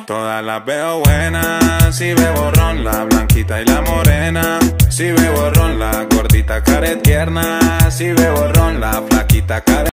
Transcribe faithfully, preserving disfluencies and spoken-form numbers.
Todas las veo buenas, si bebo ron, la blanquita y la morena. Si bebo ron, la gordita care tierna. Si bebo ron, la flaquita care